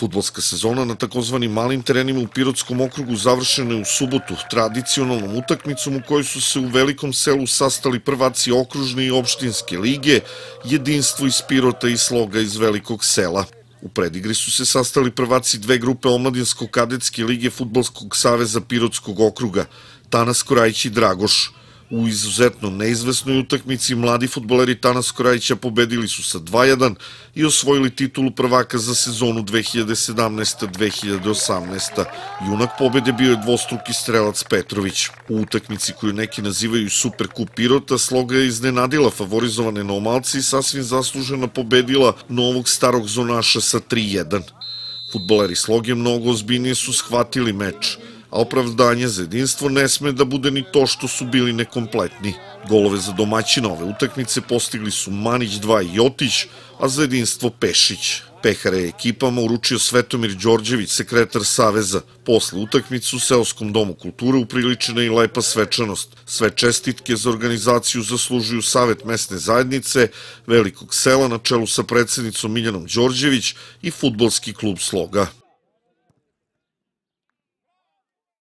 Fudbalska sezona na takozvanim malim terenima u Pirotskom okrugu završena je u subotu tradicionalnom utakmicom u kojoj su se u Velikom Selu sastali prvaci okružne i opštinske lige, Jedinstvo iz Pirota i Sloga iz Velikog Sela. U predigri su se sastali prvaci dve grupe Omladinsko-kadetske lige Fudbalskog saveza Pirotskog okruga, Tanas Korajić i Dragoš. U izuzetno neizvesnoj utakmici mladi fudbaleri Tanas Korajića pobedili su sa 2:1 i osvojili titulu prvaka za sezonu 2017-2018. Junak pobede bio je dvostruki strelac Petrović. U utakmici koju neki nazivaju Superkup Pirota, Sloga je iznenadila favorizovane Novomalce i sasvim zasluženo pobedila novog starog zonaša sa 3:1. Fudbaleri Sloge mnogo ozbiljnije su shvatili meč, a opravdanje za jedinstvo ne sme da bude ni to što su bili nekompletni. Golove za domaćina ove utakmice postigli su Manić 2 i Jotić, a za jedinstvo Pešić. Pehare je ekipama uručio Svetomir Đorđević, sekretar Saveza. Posle utakmice u Seoskom domu kulture upriličena i lepa svečanost. Sve čestitke za organizaciju zaslužuju Savet mesne zajednice Velikog Sela na čelu sa predsednicom Miljanom Đorđević i Fudbalski klub Sloga.